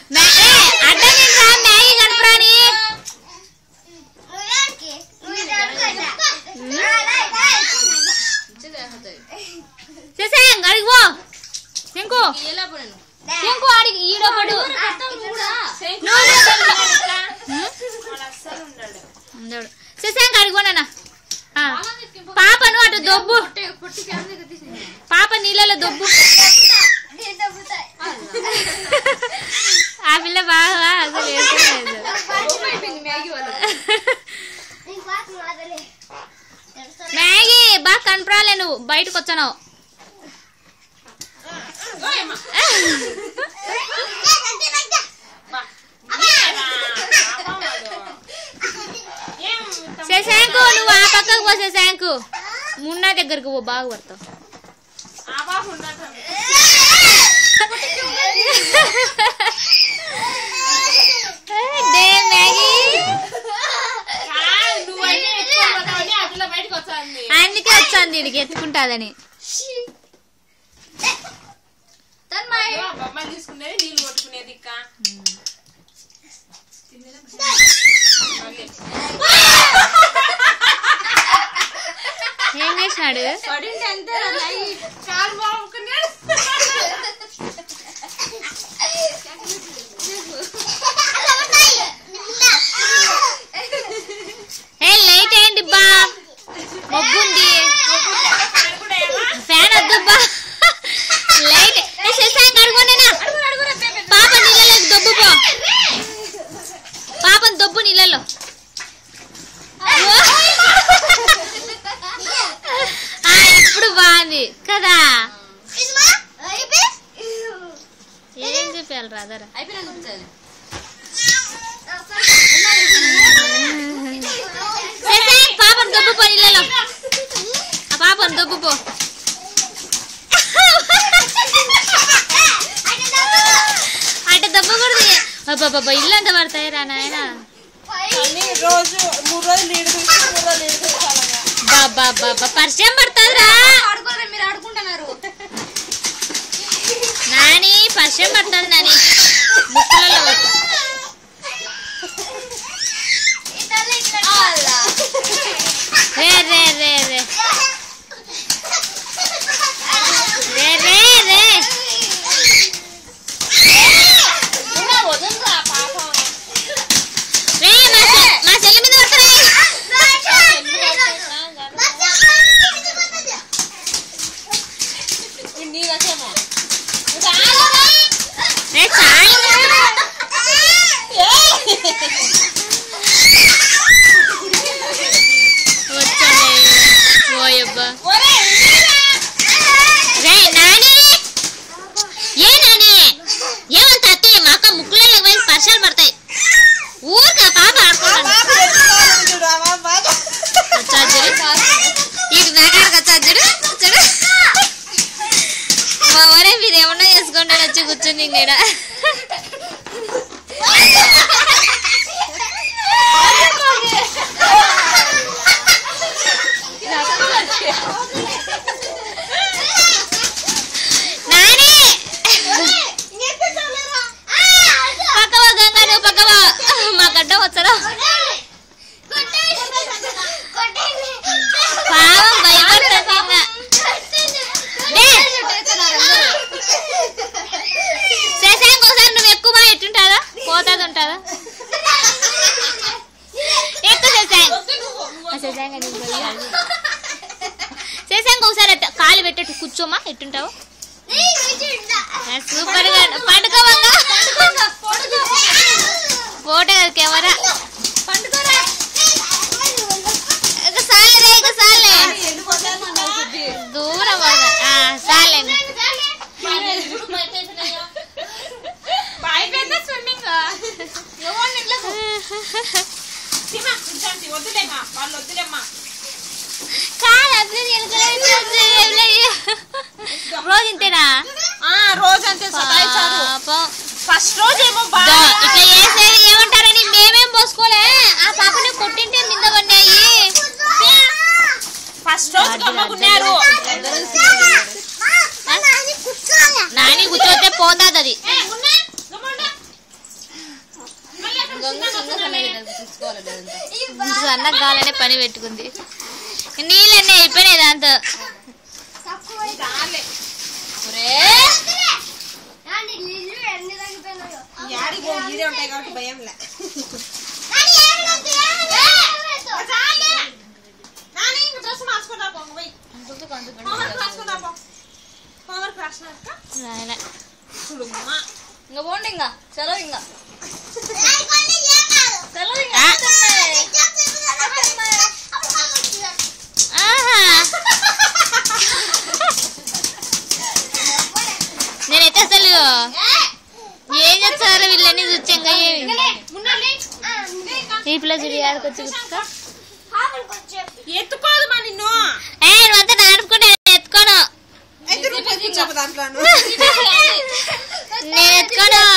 Maggi కనపరాని Shashank అడిగి పో శంకు శంకు అడిగి ఈడోపడు శశాంక్ అడిగిపోనా పాపను అటు దొబ్బు పాప నీళ్ళలో దొబ్బు ఆ పిల్ల బాగా అసలు మ్యాగీ బాగా కనపరాలే నువ్వు బయటకు వచ్చావు శశాంకు నువ్వు ఆ పక్కకు పో శశాంకు మున్నా దగ్గరకు పో బాగా పడతావు అందుకే వచ్చాంది ఇడికి ఎత్తుకుంటాదని ఏం చేసినాడు లైట్ ఏంటి బా మబ్బుంది ఫ్యాన్ వద్దుబ్బా లైట్ శశాంక్ అడుగునేనా పాప నీళ్ళలోకి దొబ్బు పో పాపని దొబ్బు నీళ్ళలో ఇప్పుడు బాగుంది కదా ఏం చెప్పాలి రాదరా పాపను దొబ్బు పో నీళ్ళలో ఆ పాపను దొబ్బు పో అటు దొబ్బకూడదు బాబా ఇల్లు అంత పడతాయి రా నాయన బాబా పరిచయం పడుతుంది రా నాని పరిచయం పడుతుంది నాని ముక్కలలో రే రే రే రే రే రే రే మా చెల్లి మీద వర్షాలు పడతాయి ఊరికా పాప ఇటు నాకాడికి వచ్చాడు చూడు మా ఊరే మీరు ఏమన్నా చేసుకోండి వచ్చి కూర్చుని ఇక్కడ మా గడ్డ వచ్చారా పాపం భయపడుతుంది శశాంక్ ఒకసారి నువ్వు ఎక్కువ బాగా ఎట్టుంటాదా పోతాది ఉంటుందా ఎక్కువ శశాంక్ శశాంక్ ఒకసారి కాలు పెట్టేట్టు కూర్చోమా ఎట్టుంటావు సూపర్ గా పండుకోవంగా ఫోటో కెమెరా సాలే దూరం సాలే రోజు ఇంతేనా రోజు అంతే ఫస్ట్ రోజు ఏమో ఇట్లా చేసేది ఏమంటారని మేమేం పోసుకోలే ఆ పాపని కొట్టింటే మింద పడినాయి ఫస్ట్ రోజు గమ్మకున్నారు నాని కూర్చోతే పోతాది అది సన్నగా కావాలనే పని పెట్టుకుంది. నీళ్ళన్నీ అయిపోయినాయి దాంతో. ఇంకా పోండి, ఇంకా చలో, ఇంకా నేనైతే అసలు ఏం చేస్తారో వీళ్ళని చూచ్చంగా ఈ పిల్ల చూడి ఆడుకొచ్చి ఎత్తుకోదు మా నిన్ను. నువ్వంతా నాడుకుంటే ఎత్తుకోను, నేను ఎత్తుకోను.